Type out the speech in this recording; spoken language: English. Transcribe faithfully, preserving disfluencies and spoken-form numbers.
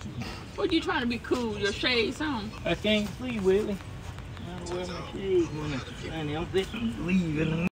What you trying to be cool? Your shades on? I can't see, Willie. I wear my shades when it's sunny. I'm sitting leaving.